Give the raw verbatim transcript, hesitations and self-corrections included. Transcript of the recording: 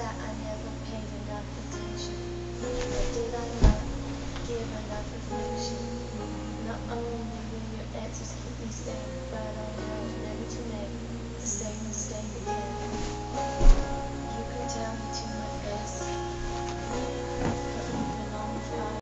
that I never paid enough attention? Or did I not give enough affection? Not only